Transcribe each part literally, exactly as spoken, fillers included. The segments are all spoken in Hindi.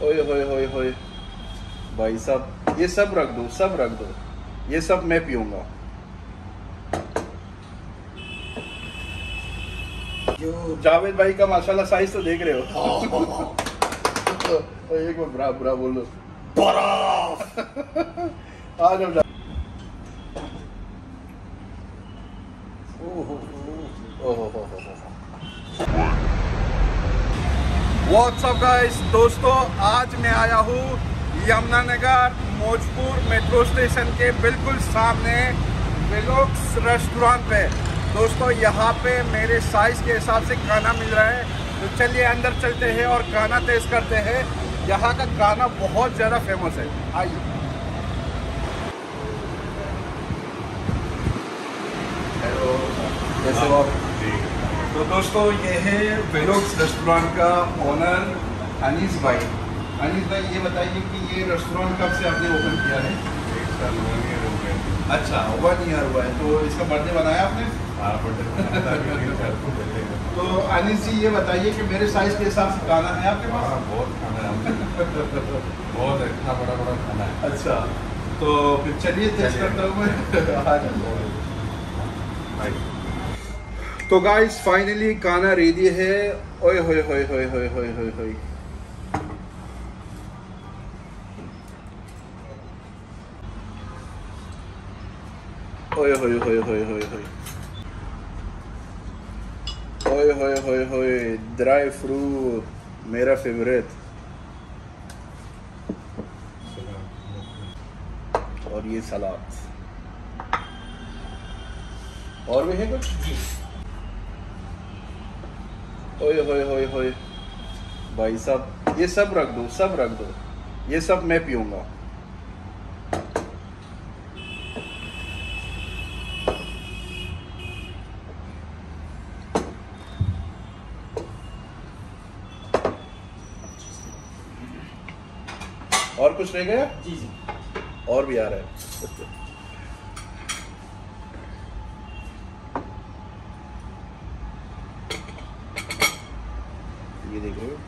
ओए होए होए होए भाई साहब, ये सब रख दो, सब रख दो, ये सब मैं पीऊंगा। जावेद भाई का माशाल्लाह साइज तो देख रहे हो। तो एक बार बुरा बुरा बोलो, आ जाओ। व्हाट्स अप गाइस, दोस्तों आज मैं आया हूँ यमुनानगर मौजपुर मेट्रो स्टेशन के बिल्कुल सामने वेलोक्स रेस्टोरेंट पे। दोस्तों यहाँ पे मेरे साइज के हिसाब से खाना मिल रहा है, तो चलिए अंदर चलते हैं और खाना टेस्ट करते हैं। यहाँ का खाना बहुत ज़्यादा फेमस है, आइए। हेलो, कैसे हो आप? तो दोस्तों ये है वेलोक्स रेस्टोरेंट का ओनर अनीस भाई। अनीस भाई ये बताइए कि ये रेस्टोरेंट कब से आपने ओपन किया है? एक साल वन ईयर हो गया। अच्छा, वन ईयर हुआ है। तो इसका बर्थडे बनाया आपने? हाँ, बर्थडे। तो अनीस जी ये बताइए कि मेरे साइज के हिसाब से खाना है आपके पास? हाँ, बहुत खाना है, बहुत इतना बड़ा बड़ा खाना है। अच्छा, तो फिर चलिए टेस्ट करता हूँ मैं। तो गाइस फाइनली खाना रेडी है। ओए होए होए होए होए होए होए होए ओए होए होए होए होए होए ओए होए होए होए ड्राई फ्रूट मेरा फेवरेट। और ये सलाद और भी है कुछ? ओए होए होए होए भाई साहब, ये सब रख दो, सब रख दो, ये सब मैं पीऊंगा। और कुछ रह गया? जी जी, और भी आ रहा है। ये देख रहे हो।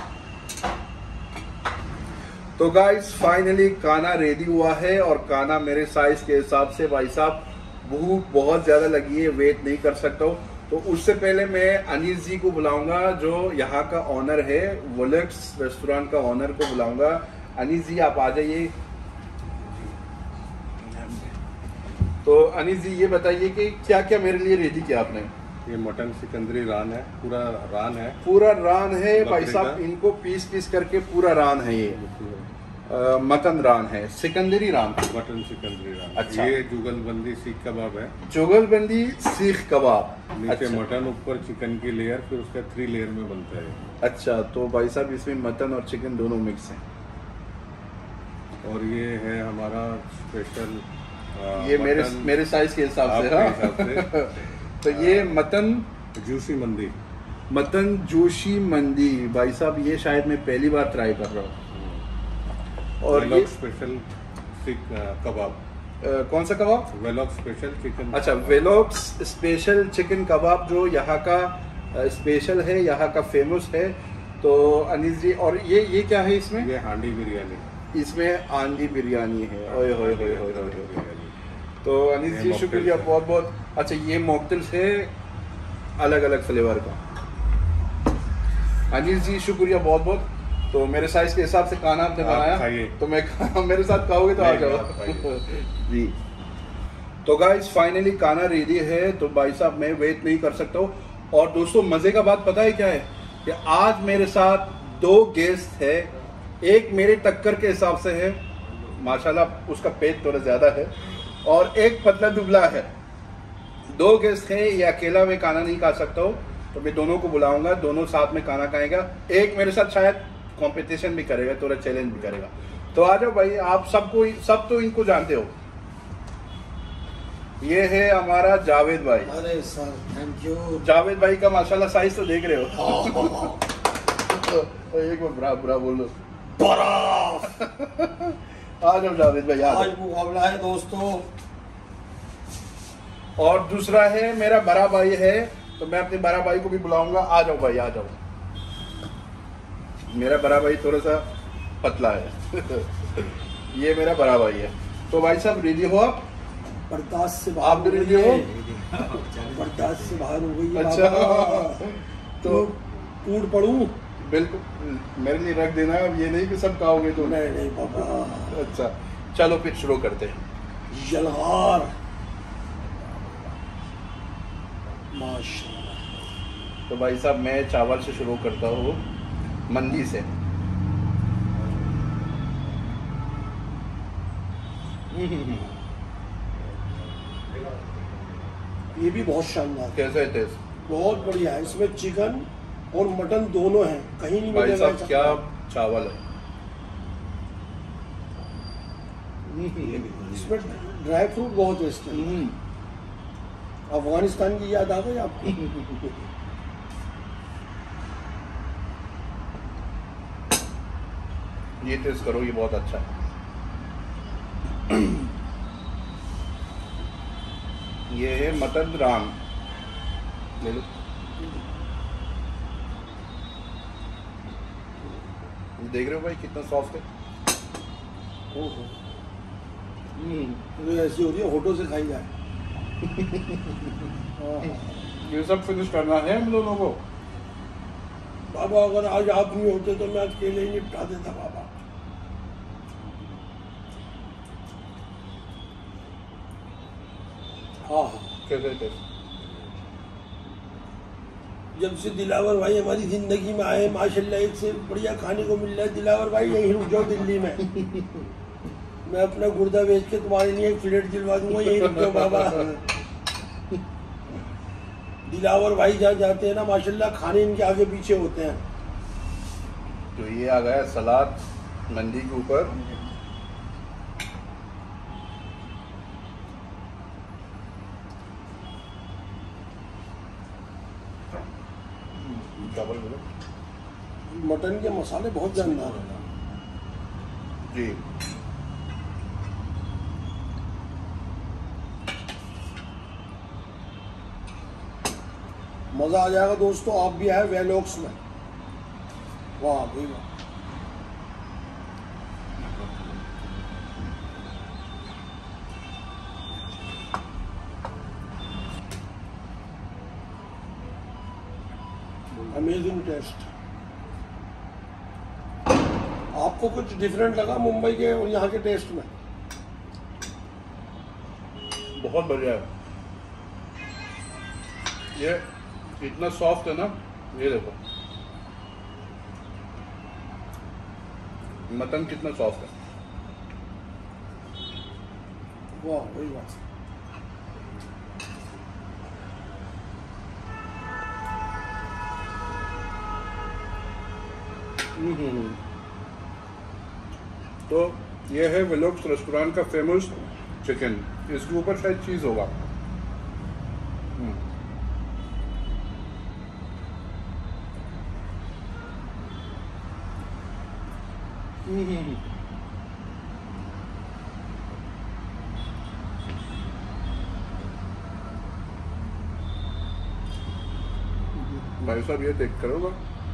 तो गाइस फाइनली खाना रेडी हुआ है और खाना मेरे साइज के हिसाब से, भाई साहब भूख बहुत ज्यादा लगी है, वेट नहीं कर सकता हूँ। तो उससे पहले मैं अनीस जी को बुलाऊंगा जो यहाँ का ऑनर है, वेलोक्स रेस्टोरेंट का ऑनर को बुलाऊंगा। अनीस जी आप आ जाइए। तो अनीस जी ये बताइए कि क्या क्या मेरे लिए रेडी किया आपने? ये मटन सिकंदरी रान है, पूरा रान है, पूरा रान है भाई साहब, इनको पीस पीस करके पूरा रान है। ये आ, मटन रान है, सिकंदरी रान, मटन सिकंदरी रान। अच्छा, ये जुगलबंदी सीख कबाब है। जुगलबंदी सीख कबाब, नीचे अच्छा। मटन, ऊपर चिकन की लेयर, फिर उसका थ्री लेयर में बनता है। अच्छा, तो भाई साहब इसमें मटन और चिकन दोनों मिक्स हैं। और ये है हमारा स्पेशल, ये मेरे मेरे साइज के हिसाब से, हाँ। तो ये mutton juicy mandi, mutton juicy mandi भाई साहब, ये शायद मैं पहली बार ट्राई कर रहा हूँ। और ये स्पेशल सीख कबाब। कौन सा कबाब? वेलोक्स स्पेशल चिकन। अच्छा, वेलोक्स स्पेशल चिकन कबाब जो यहाँ का स्पेशल है, यहाँ का फेमस है। तो अनीस जी, और ये ये क्या है इसमें? ये हांडी बिरयानी, इसमें हांडी बिरयानी है। ओए होए होए होए होए। तो अनीस जी शुक्रिया बहुत बहुत। अच्छा, ये मॉकटेल्स है अलग अलग फ्लेवर का। अनीस जी शुक्रिया बहुत बहुत। तो मेरे साइज के हिसाब से खाना आपने बनाया, तो मैं मेरे साथ खाओगे तो आ जाओ। जी, तो गाइस फाइनली खाना रेडी है। तो भाई साहब मैं वेट नहीं कर सकता हूँ। और दोस्तों मजे का बात पता है क्या है कि आज मेरे साथ दो गेस्ट है। एक मेरे टक्कर के हिसाब से है, माशाल्लाह उसका पेट थोड़ा ज्यादा है, और एक पतला दुबला है। दो गेस्ट हैं, ये अकेला मैं खाना नहीं खा सकता हूँ, तो मैं दोनों को बुलाऊंगा, दोनों साथ में खाना खाएगा। एक मेरे साथ शायद कंपटीशन भी करेगा, थोड़ा चैलेंज भी करेगा। तो आ जाओ भाई, आप सबको, सब तो इनको जानते हो। ये है हमारा जावेद भाई। अरे सर थैंक यू। जावेद भाई का माशाल्लाह साइज तो देख रहे हो। तो एक बार बुरा बुरा बोलो, आ जाओ जावेद भाई। आज मुकाबला है दोस्तों। और दूसरा है मेरा बड़ा भाई है, तो मैं अपने बड़ा भाई को भी बुलाऊंगा। आ जाओ भाई, आ जाओ। मेरा बड़ा भाई थोड़ा सा पतला है। ये मेरा बड़ा भाई है। तो भाई साहब रेडी हो आप? बर्दाश्त से आप भी रेडी हो? बर्दाश्त से बाहर हो गई। अच्छा तो टूट पड़ूं? बिल्कुल मेरे लिए रख देना, अब ये नहीं कि सब खाओगे तो। नहीं नहीं बाबा। अच्छा चलो फिर शुरू करते हैं। जलहार माशाल्लाह। तो भाई साहब मैं चावल से शुरू करता हूँ, मंदी से। ये भी बहुत शानदार। कैसा है टेस्ट? बहुत बढ़िया है। इसमें चिकन और मटन दोनों हैं, कहीं नहीं भाई मिलेगा। साहब क्या चावल है। इसमें ड्राई फ्रूट बहुत है इसमें। अफगानिस्तान की याद आ गई आपको? ये टेस्ट करो, ये बहुत अच्छा है। ये है मटन राम, ले लो। देख रहे हो भाई कितना सॉफ्ट है। ओहो, तो ऐसी हो रही है होठों से खाई जाए। ये सब फिनिश करना है हम दोनों को। बाबा अगर आज आप नहीं होते तो मैं अकेले ही निपटा देता बाबा। हाँ कैसे टेस्ट? जब से दिलावर भाई हमारी जिंदगी में आए माशाल्लाह एक से बढ़िया खाने को मिल रहा है। दिलावर भाई यहीं रुक जाओ दिल्ली में। मैं अपना गुर्दा बेच के तुम्हारे लिए एक प्लेट दिलवा दूंगा, यहीं रुक जाओ बाबा। दिलावर भाई जहाँ जाते हैं ना माशाल्लाह खाने इनके आगे पीछे होते हैं। तो ये आ गया सलाद मंदी के ऊपर। चावल बोलो। मटन के मसाले बहुत जानदार हैं जी। मजा आ जाएगा दोस्तों। आप भी आए वेलॉक्स में। वाह भाई वाह। Amazing taste. आपको कुछ डिफरेंट लगा मुंबई के और यहाँ के टेस्ट में? बहुत बढ़िया है। ये इतना सॉफ्ट है ना, ये देखो मटन कितना सॉफ्ट है। वाह वही बात। तो ये है वेलॉक्स रेस्टोरेंट का फेमस चिकन। इसके ऊपर शायद चीज होगा। भाई साहब ये देख करोगा।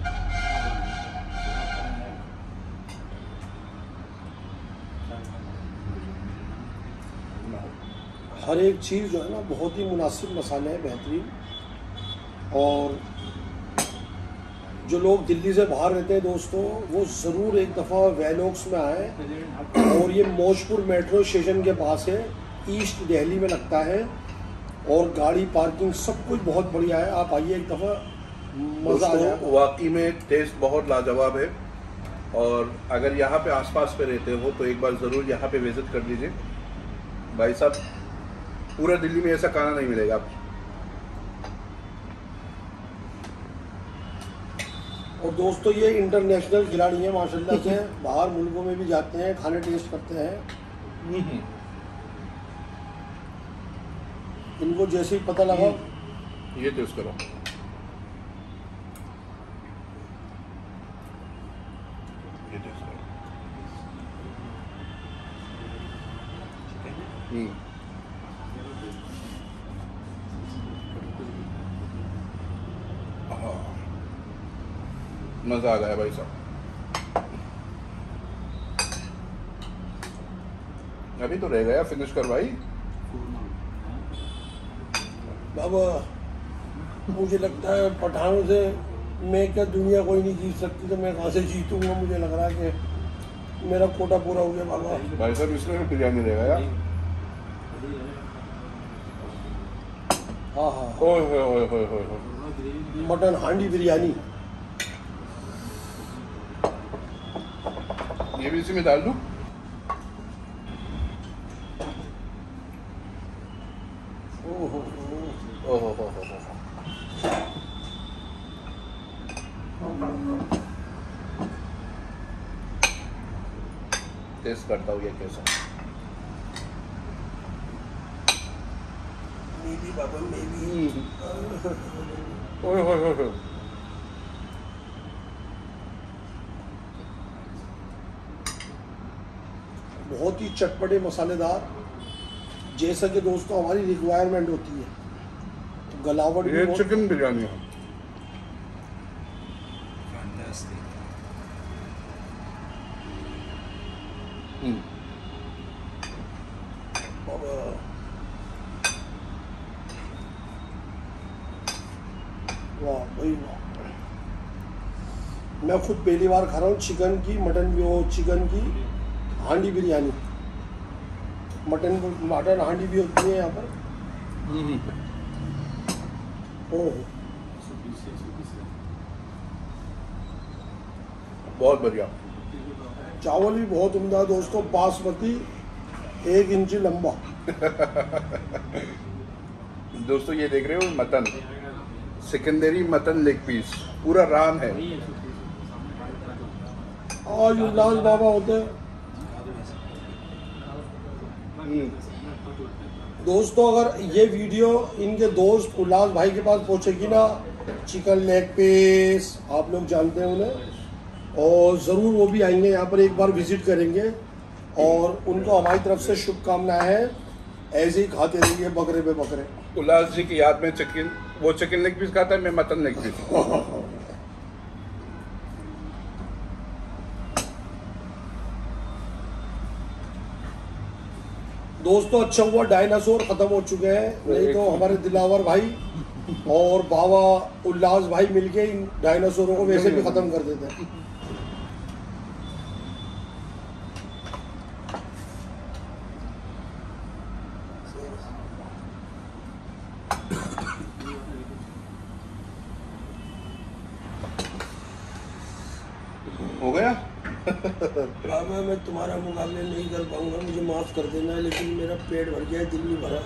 हर एक चीज़ जो है ना बहुत ही मुनासिब मसाले हैं, बेहतरीन। और जो लोग दिल्ली से बाहर रहते हैं दोस्तों, वो ज़रूर एक दफ़ा वेलॉक्स में आए। और ये मौजपुर मेट्रो स्टेशन के पास है, ईस्ट दिल्ली में लगता है। और गाड़ी पार्किंग सब कुछ बहुत बढ़िया है। आप आइए एक दफ़ा, मज़ा आ जाएगा। वाकई में टेस्ट बहुत लाजवाब है। और अगर यहाँ पे आसपास पे रहते हो तो एक बार ज़रूर यहाँ पे विजिट कर लीजिए। भाई साहब पूरा दिल्ली में ऐसा खाना नहीं मिलेगा आपको। और दोस्तों ये इंटरनेशनल खिलाड़ी हैं माशाल्लाह से। बाहर मुल्कों में भी जाते हैं, खाने टेस्ट करते हैं। इनको जैसे ही पता लगा, ये टेस्ट करो। ये टेस्ट करो। हम्म मज़ा आ गया भाई साहब। अभी तो रह गया, फिनिश कर भाई। बाबा मुझे लगता है पठानों से मैं क्या दुनिया कोई नहीं जीत सकती, तो मैं कहाँ से जीतूंगा। मुझे लग रहा है कि मेरा कोटा पूरा हो गया बाबा। भाई साहब इसमें बिरयानी रहेगा यार। हाँ हाँ ओए होए होए होए होए। मटन हांडी बिरयानी ये भी इसी में डाल दूं? ओहो ओहो हो हो। टेस्ट करता हूँ ये कैसा। मेरी बाबा मेरी। ओए होए होए। बहुत ही चटपटे मसालेदार, जैसा कि दोस्तों हमारी रिक्वायरमेंट होती है। तो गलावट ये चिकन बिरयानी है। वाह भाई वाह। मैं खुद पहली बार खा रहा हूँ चिकन की मटन भी, वो चिकन की हांडी बिरयानी। मटन मटन हांडी भी होती है यहाँ पर। ओह बहुत बढ़िया। चावल भी बहुत उम्दा दोस्तों, बासमती एक इंच लंबा। दोस्तों ये देख रहे हो mutton, Sikandari mutton leg piece पूरा राम है। आज उल्लास बाबा होते हैं। दोस्तों अगर ये वीडियो इनके दोस्त उल्लास भाई के पास पहुंचेगी ना, चिकन लेग पीस आप लोग जानते हैं उन्हें, और ज़रूर वो भी आएंगे यहाँ पर, एक बार विजिट करेंगे। और उनको हमारी तरफ से शुभकामनाएं हैं, ऐसे ही खाते रहिए बकरे पे बकरे। उल्लास जी की याद में चिकन, वो चिकन लेग पीस खाता है, मैं मटन लेग पीस। दोस्तों अच्छा हुआ डायनासोर खत्म हो चुके हैं, नहीं तो हमारे दिलावर भाई और बाबा उल्लास भाई मिलके इन डायनासोरों को वैसे भी खत्म कर देते हैं। हो गया। बाबा मैं तुम्हारा मुकाबला नहीं कर पाऊंगा, मुझे माफ कर देना, लेकिन मेरा पेट भर गया, दिल नहीं भरा।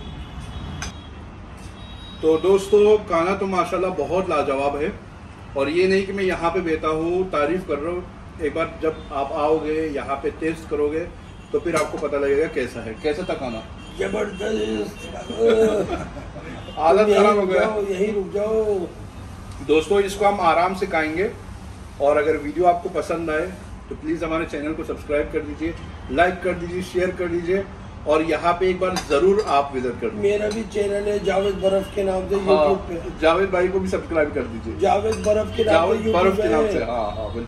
तो दोस्तों खाना तो माशाल्लाह बहुत लाजवाब है, और ये नहीं कि मैं यहाँ पे बेटा हूँ तारीफ कर रहा हूँ। एक बार जब आप आओगे यहाँ पे टेस्ट करोगे तो फिर आपको पता लगेगा कैसा है। कैसा था खाना? जबरदस्त। हालत खराब हो गया। यही रुक जाओ दोस्तों, इसको हम आराम से खाएंगे, और अगर वीडियो आपको पसंद आए तो प्लीज़ हमारे चैनल को सब्सक्राइब कर दीजिए, लाइक कर दीजिए, शेयर कर दीजिए, और यहाँ पे एक बार जरूर आप विजिट कर दीजिए। मेरा भी चैनल है जावेद बर्फ के नाम से हाँ, यूट्यूब पे। जावेद भाई को भी सब्सक्राइब कर दीजिए। जावेद बर्फ के नाम से जावेद बर्फ के नाम से। हाँ हाँ।